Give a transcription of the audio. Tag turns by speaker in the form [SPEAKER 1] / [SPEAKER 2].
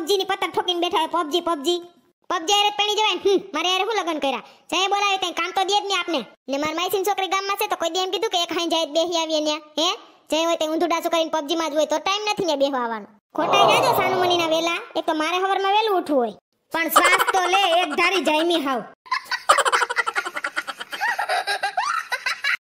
[SPEAKER 1] PUBG ની પતંગ ઠોકીને બેઠા હોય પબજી પબજી પબજી હારે પેણી જવાય મારે હારે હું લગન કર્યા જય બોલાવે તઈ કામ તો દે જ ને આપને ને માર માઈસીન છોકરી ગામમાં છે તો કોઈ દે એમ કીધું કે એક હાઈ જાય બેહી આવીએ ન્યા હે જય હોય તે ઊંધું ડાસું કરીને પબજી માં જ હોય તો ટાઈમ નથી ને બેહવા આવવાનો ખોટાઈ જાજો સાનુમણીના વેલા એક તો મારે હવારમાં વેલું ઉઠવું હોય પણ શ્વાસ તો લે એક ધારી જાયમી હાવ